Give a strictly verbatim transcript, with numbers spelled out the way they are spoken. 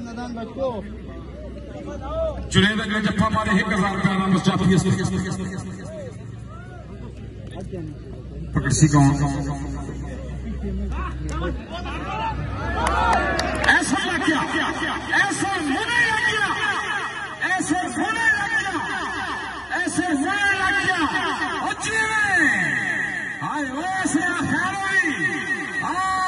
जुनेद अगले जफ्फा मारे एक हजार रुपया नाम मुस्ताफी पकड़ सी कौन ऐसा लग गया, ऐसा होने लग गया, ऐसे होने लग गया, ऐसे होने लग गया। हाय वो ऐसे खैर हुई।